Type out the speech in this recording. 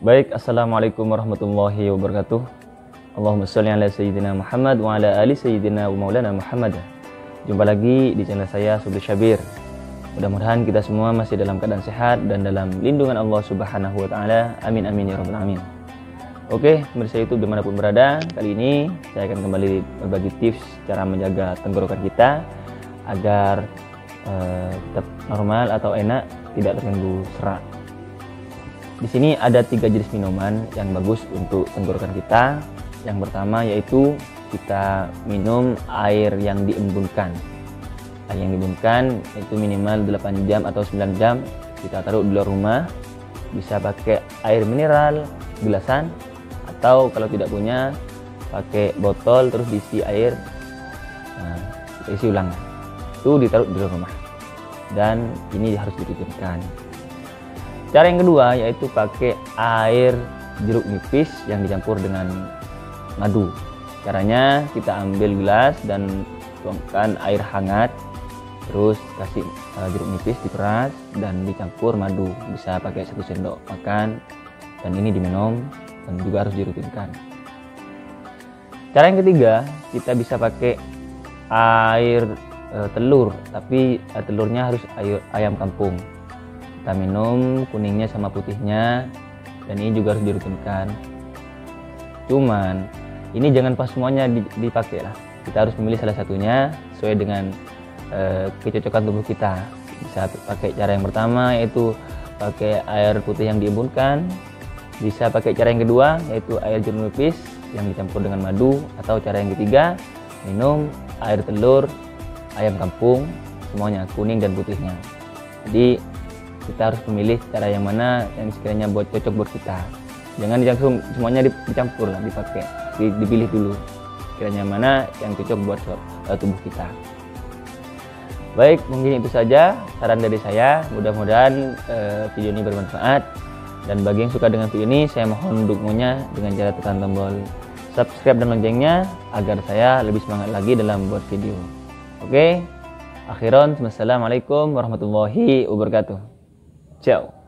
Baik, assalamualaikum warahmatullahi wabarakatuh. Allahumma sholli ala sayyidina Muhammad wa ala ali sayyidina wa maulana Muhammad. Jumpa lagi di channel saya Sobri Syabir. Mudah-mudahan kita semua masih dalam keadaan sehat dan dalam lindungan Allah Subhanahu wa taala. Amin amin ya rabbal alamin. Oke, pemirsa YouTube dimanapun berada, kali ini saya akan kembali berbagi tips cara menjaga tenggorokan kita agar tetap normal atau enak, tidak terganggu serak. Di sini ada 3 jenis minuman yang bagus untuk tenggorokan kita. Yang pertama yaitu kita minum air yang diembunkan. Air yang diembunkan itu minimal 8 jam atau 9 jam kita taruh di luar rumah. Bisa pakai air mineral gelasan, atau kalau tidak punya pakai botol terus diisi air, kita isi ulang, itu ditaruh di luar rumah, dan ini harus dirutinkan. Cara yang kedua yaitu pakai air jeruk nipis yang dicampur dengan madu. Caranya kita ambil gelas dan tuangkan air hangat, terus kasih jeruk nipis diperas dan dicampur madu. Bisa pakai 1 sendok makan, dan ini diminum dan juga harus dirutinkan. Cara yang ketiga, kita bisa pakai air telur, tapi telurnya harus ayam kampung. Kita minum kuningnya sama putihnya, dan ini juga harus dirutinkan. Cuman ini jangan pas semuanya dipakai lah. Kita harus memilih salah satunya sesuai dengan kecocokan tubuh kita. Bisa pakai cara yang pertama yaitu pakai air putih yang diembunkan. Bisa pakai cara yang kedua yaitu air jeruk nipis yang dicampur dengan madu, atau cara yang ketiga minum air telur ayam kampung, semuanya kuning dan putihnya. Jadi kita harus memilih cara yang mana yang sekiranya cocok buat kita. Jangan langsung semuanya dicampur lah, dipakai. Dipilih dulu sekiranya mana yang cocok buat tubuh kita. Baik, mungkin itu saja saran dari saya. Mudah-mudahan video ini bermanfaat. Dan bagi yang suka dengan video ini, saya mohon dukungannya dengan cara tekan tombol subscribe dan loncengnya agar saya lebih semangat lagi dalam buat video. Oke, akhiran, wassalamualaikum warahmatullahi wabarakatuh. Ciao.